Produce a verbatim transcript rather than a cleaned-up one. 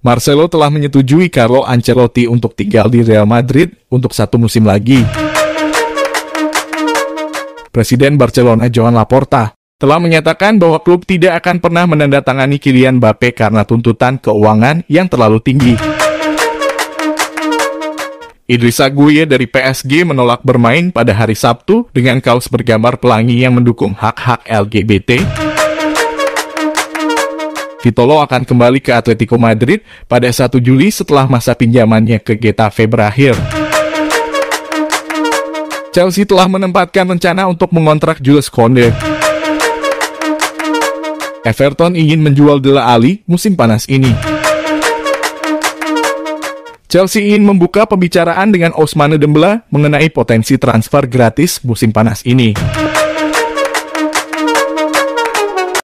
Marcelo telah menyetujui Carlo Ancelotti untuk tinggal di Real Madrid untuk satu musim lagi. Presiden Barcelona Joan Laporta telah menyatakan bahwa klub tidak akan pernah menandatangani Kylian Mbappe karena tuntutan keuangan yang terlalu tinggi. Idrissa Gueye dari P S G menolak bermain pada hari Sabtu dengan kaos bergambar pelangi yang mendukung hak-hak L G B T. Vitolo akan kembali ke Atletico Madrid pada satu Juli setelah masa pinjamannya ke Getafe berakhir. Chelsea telah menempatkan rencana untuk mengontrak Jules Koundé. Everton ingin menjual Dele Alli musim panas ini. Chelsea ingin membuka pembicaraan dengan Ousmane Dembélé mengenai potensi transfer gratis musim panas ini.